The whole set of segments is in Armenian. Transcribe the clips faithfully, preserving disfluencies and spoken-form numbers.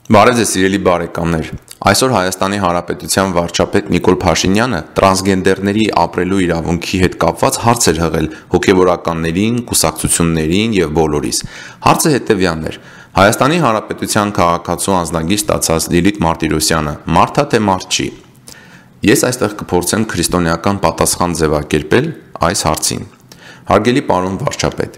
Բարև ձեզ սիրելի բարեկամներ, այսօր Հայաստանի Հանրապետության վարչապետ Նիկոլ Փաշինյանը տրանսգենդերների ապրելու իրավունքի հետ կապված հարց էր հղել հոգևորականներին, կուսակցություններին եւ բոլորիս։ Հարցը հետեւյալն էր. Հայաստանի Հանրապետության քաղաքացու անձնագիր ստացած Լիլիթ Մարտիրոսյանը մարդա թե մարդ չի։ Ես այստեղ կփորձեմ քրիստոնեական պատասխան ձևակերպել այս հարցին։ Հարգելի պարոն վարչապետ,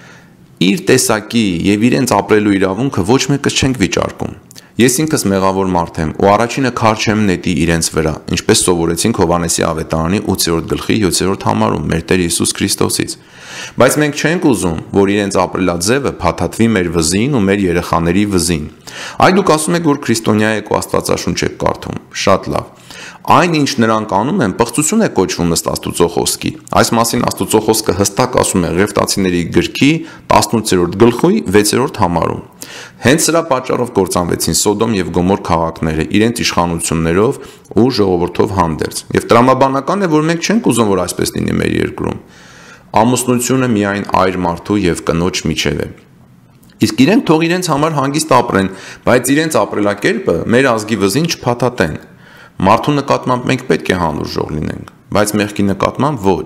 իր տեսակի եւ իրենց ապրելու իրավունքը ոչ մեկս չենք վիճարկում։ Ես ինքս մեղավոր մարդ եմ ու առաջինը քար չեմ նետի իրենց վրա, ինչպես սովորեցինք Հովհաննեսի ավետարանի ութերորդ գլխի յոթերորդ համարում մեր Տեր Հիսուս Քրիստոսից։ Բայց մենք չենք ուզում, որ իրենց ապրելաձևը փաթաթվի մեր վզին ու մեր երեխաների վզին։ Այ դուք ասում եք, որ քրիստոնյա եք ու Աստվածաշունչ եք կարդում։ Շատ լավ։ Այն ինչ նրանք անում են, պղծություն է կոչվում ըստ Աստուծո խոսքի։ Այս մասին Աստուծո խոսքը հստակ ասում է Ղևտացիների գրքի տասնութերորդ գլխի վեցերորդ համարում։ Հենց սրա պատճառով կործանվեցին Սոդոմ եւ Գոմոր քաղաքները իրենց իշխանություններով ու ժողովրդով հանդերձ։ Եվ տրամաբանական է, որ մենք չենք ուզում, որ այսպես լինի մեր երկրում։ Ամուսնությունը միայն այր մարդու եւ կնոջ միջև է։ Իսկ իրենք թող իրենց համար հանգիստ ապրեն, բայց իրենց ապրելակերպը մեր ազգի վզին չփաթաթեն։ Մարդու նկատմամբ մենք պետք է հանուժող լինենք, բայց մեղքի նկատմամբ ոչ։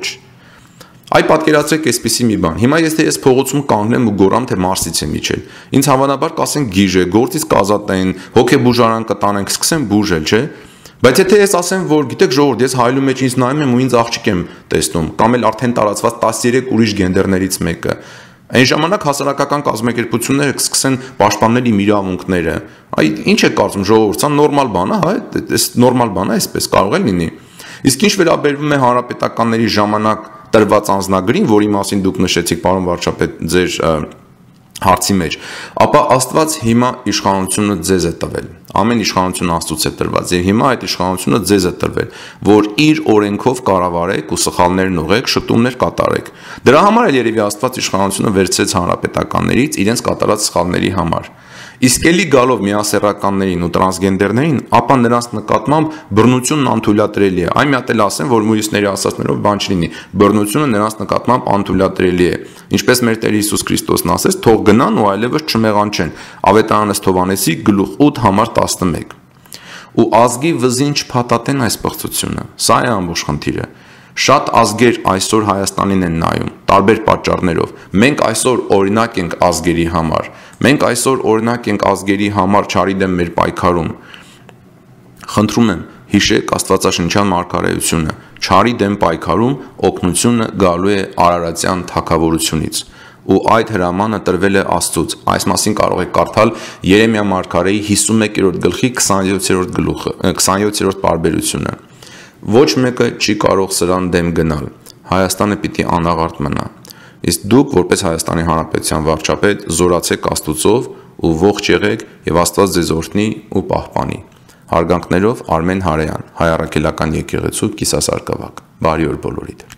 Այ պատկերացրեք այսպիսի մի բան։ Հիմա ես թե ես փողոցում կանգնեմ ու գոռամ, թե Մարսից եմ իջել։ Ինձ հավանաբար կասեն գիժ է, գործից կազատեն, հոգեբուժարան կտանենք, սկսեն բուժել, չէ՞։ Բայց եթե ես ասեմ, որ գիտեք ժողովուրդ, ես հայլու մեջ ինձ նայում եմ ու ինձ աղջիկ եմ տեսնում, կամ էլ արդեն տարածված տասներեք ուրիշ գենդերներից մեկը, այն ժամանակ հասարակական կազմակերպությունները կսկսեն պաշտպանել իմ իրավունքները։ Այ ինչ է կարծում ժողովուրդ, սա նորմալ բան է, հա, այս նորմալ բան է, այսպես կարող է լինի։ Իսկ ինչ վերաբերվում է հանրապետականների ժամանակ տրված անձնագրին, որի մասին դուք նշեցիք, պարոն վարչապետ, ձեր հարցի մեջ, ապա Աստված հիմա իշխանությունը ձեզ է տվել։ Ամեն իշխանություն Աստծուց է տրված, եւ հիմա այդ իշխանությունը ձեզ է տրվել, որ իր օրենքով կառավարեք ու սխալներն ուղեք, շտումներ կատարեք։ Դրա համար էլ երևի Աստված իշխանությունը վերցրեց հանրապետականներից իրենց կատարած սխալների համար։ Իսկ էլի գալով միասեռականներին ու տրանսգենդերներին, ապա նրանց նկատմամբ բռնությունն անթույլատրելի է։ Այն մի հատ էլ ասեմ, որ մյուսների ասածներով բան չլինի։ Բռնությունը նրանց նկատմամբ անթույլատրելի է։ Ինչպես մեր Տեր Հիսուս Քրիստոսն ասեց, թող գնան ու այլևս չմեղանչեն։ Ավետարանս Հովհաննեսի գլուխ ութ համար տասնմեկ։ Ու ազգի վզին չփաթաթեն այս պղծությունը։ Սա է ամբողջ խնդիրը։ Շատ ազգեր այսօր Հայաստանին են նայում, տարբեր պատճառներով։ Մենք այսօր օրինակ ենք ազգերի համար։ Մենք այսօր օրինակ ենք ազգերի համար չարի դեմ մեր պայքարում։ Խնդրում եմ, հիշեք Աստվածաշնչյան մարգարեությունը, չարի դեմ պայքարում օգնությունը գալու է Արարատյան թագավորությունից։ Ու այդ հրամանը տրվել է Աստծուց։ Այս մասին կարող եք կարդալ Երեմիա մարգարեի հիսունմեկերորդ գլխի քսանյոթերորդ գլուխը, քսանյոթերորդ պարբերությունը։ Ոչ մեկը չի կարող սրան դեմ գնալ։ Հայաստանը պիտի անաղարտ մնա։ Իսկ դուք, որպես Հայաստանի Հանրապետության վարչապետ, զորացեք Աստծով ու ողջ եղեք եւ Աստված ձեզ օրհնի ու պահպանի։ Հարգանքներով Արմեն Հարեյան, Հայ առաքելական եկեղեցու կիսասարկավակ։ Բարի օր բոլորիդ։